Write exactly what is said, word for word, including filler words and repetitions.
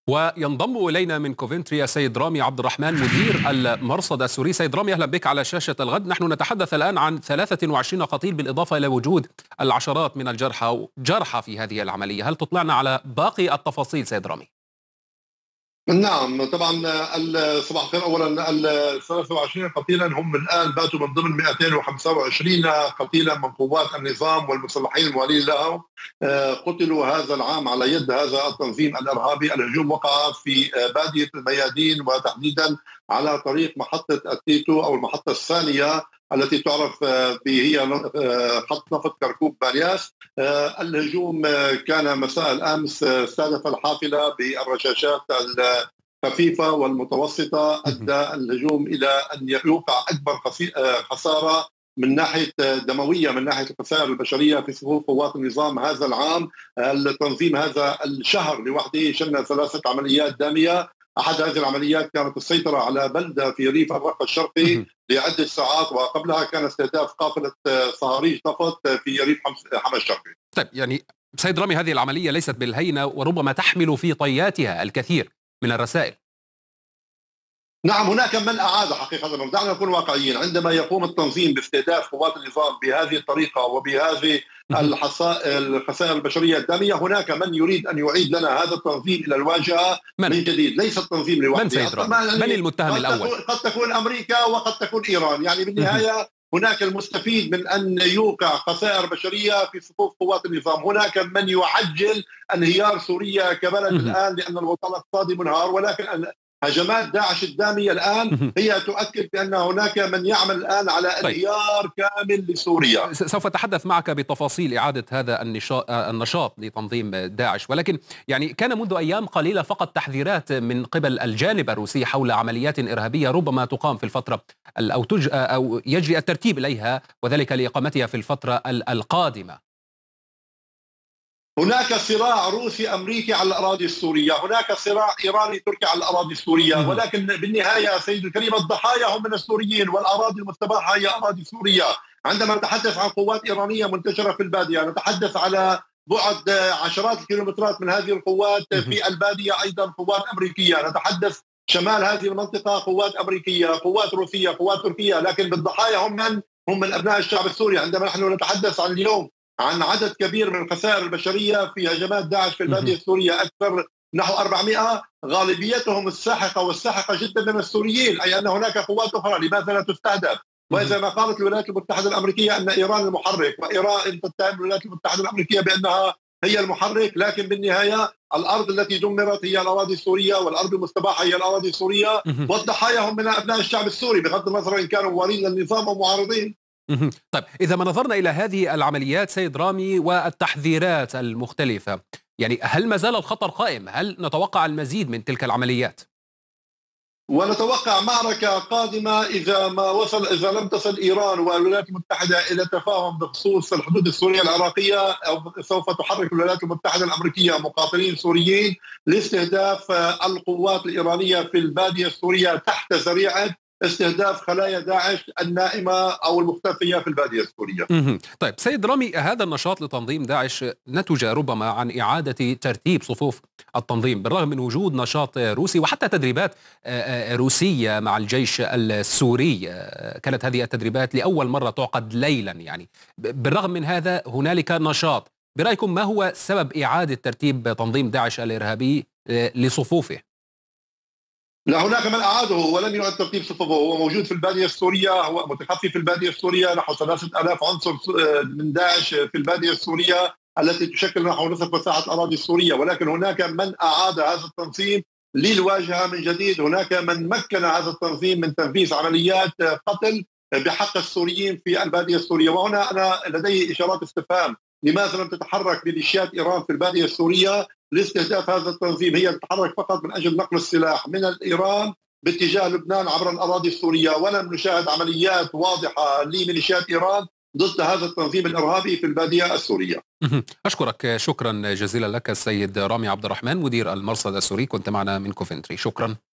وينضم إلينا من كوفنتري السيد رامي عبد الرحمن مدير المرصد السوري. سيد رامي، أهلا بك على شاشة الغد. نحن نتحدث الآن عن ثلاثة وعشرين قتيل بالإضافة إلى وجود العشرات من الجرحى جرحى في هذه العملية. هل تطلعنا على باقي التفاصيل سيد رامي؟ نعم طبعا. صباح الخير. اولا ال ثلاثة وعشرين قتيلا هم الان باتوا من ضمن مئتين وخمسة وعشرين قتيلا من قوات النظام والمسلحين الموالين له. قتلوا هذا العام على يد هذا التنظيم الارهابي. الهجوم وقع في باديه الميادين وتحديدا على طريق محطه التيتو او المحطه الثانيه التي تعرف هي خط نفط كركوك بانياس. الهجوم كان مساء الامس، استهدف الحافله بالرشاشات الخفيفه والمتوسطه، ادى الهجوم الى ان يوقع اكبر خساره من ناحيه دمويه، من ناحيه الخسائر البشريه في صفوف قوات النظام هذا العام. التنظيم هذا الشهر لوحده شن ثلاثه عمليات داميه. احد هذه العمليات كانت السيطره على بلده في ريف الرق الشرقي لعده ساعات، وقبلها كان استهداف قافله صهاريج نفط في ريف حما الشرقي. طيب يعني سيد رامي، هذه العمليه ليست بالهينه وربما تحمل في طياتها الكثير من الرسائل. نعم، هناك من أعاد حقيقة. دعنا نكون واقعيين. عندما يقوم التنظيم باستهداف قوات النظام بهذه الطريقة وبهذه الخسائر البشرية الدامية، هناك من يريد أن يعيد لنا هذا التنظيم إلى الواجهة من, من جديد. ليس التنظيم لوحده. من سيد رامي؟ من المتهم الأول؟ قد تكون أمريكا وقد تكون إيران. يعني بالنهاية هناك المستفيد من أن يوقع خسائر بشرية في صفوف قوات النظام. هناك من يعجل انهيار سوريا كبلد الآن لأن الوطن الاقتصادي منهار، ولكن هجمات داعش الدامية الآن هي تؤكد بأن هناك من يعمل الآن على انهيار طيب. كامل لسوريا. سوف أتحدث معك بتفاصيل إعادة هذا النشاط لتنظيم داعش، ولكن يعني كان منذ أيام قليلة فقط تحذيرات من قبل الجانب الروسي حول عمليات إرهابية ربما تقام في الفترة أو, تج أو يجري الترتيب إليها، وذلك لإقامتها في الفترة القادمة. هناك صراع روسي أمريكي على الأراضي السورية، هناك صراع إيراني تركي على الأراضي السورية، ولكن بالنهاية سيد الكريم الضحايا هم من السوريين والأراضي المستباحة هي أراضي سورية. عندما نتحدث عن قوات إيرانية منتشرة في البادية، نتحدث على بعد عشرات الكيلومترات من هذه القوات في البادية أيضا قوات أمريكية. نتحدث شمال هذه المنطقة قوات أمريكية، قوات روسية، قوات تركية، لكن بالضحايا هم من هم من أبناء الشعب السوري. عندما نحن نتحدث عن اليوم عن عدد كبير من الخسائر البشرية في هجمات داعش في البادية السورية، أكثر نحو أربعمئة، غالبيتهم الساحقة والساحقة جدا من السوريين، أي أن هناك قوات أخرى لماذا لا تستهدف؟ وإذا ما قالت الولايات المتحدة الأمريكية أن إيران المحرك، وإيران تتهم الولايات المتحدة الأمريكية بأنها هي المحرك، لكن بالنهاية الأرض التي دمرت هي الأراضي السورية، والأرض المستباحة هي الأراضي السورية، والضحايا هم من أبناء الشعب السوري بغض النظر إن كانوا موالين للنظام أو معارضين. طيب إذا ما نظرنا إلى هذه العمليات سيد رامي والتحذيرات المختلفة، يعني هل ما زال الخطر قائم؟ هل نتوقع المزيد من تلك العمليات؟ ونتوقع معركة قادمة إذا ما وصل إذا لم تصل إيران والولايات المتحدة إلى تفاهم بخصوص الحدود السورية العراقية، أو سوف تحرك الولايات المتحدة الأمريكية مقاتلين سوريين لاستهداف القوات الإيرانية في البادية السورية تحت ذريعة استهداف خلايا داعش النائمة أو المختفية في البادية السورية. طيب سيد رامي، هذا النشاط لتنظيم داعش نتج ربما عن إعادة ترتيب صفوف التنظيم بالرغم من وجود نشاط روسي وحتى تدريبات روسية مع الجيش السوري. كانت هذه التدريبات لأول مرة تعقد ليلا، يعني بالرغم من هذا هنالك نشاط. برأيكم ما هو سبب إعادة ترتيب تنظيم داعش الإرهابي لصفوفه؟ لا، هناك من أعاده ولم يعد ترتيب صفوفه. هو موجود في البادية السورية، هو متخفي في البادية السورية، نحو ثلاثة آلاف عنصر من داعش في البادية السورية التي تشكل نحو نصف مساحة الأراضي السورية، ولكن هناك من أعاد هذا التنظيم للواجهة من جديد. هناك من مكن هذا التنظيم من تنفيذ عمليات قتل بحق السوريين في البادية السورية. وهنا أنا لدي إشارات استفهام، لماذا لم تتحرك ميليشيات إيران في البادية السورية لاستهداف هذا التنظيم؟ هي تتحرك فقط من أجل نقل السلاح من إيران باتجاه لبنان عبر الأراضي السورية، ولم نشاهد عمليات واضحة لميليشيات إيران ضد هذا التنظيم الإرهابي في البادية السورية. أشكرك شكرا جزيلا لك السيد رامي عبد الرحمن مدير المرصد السوري، كنت معنا من كوفنتري. شكرا.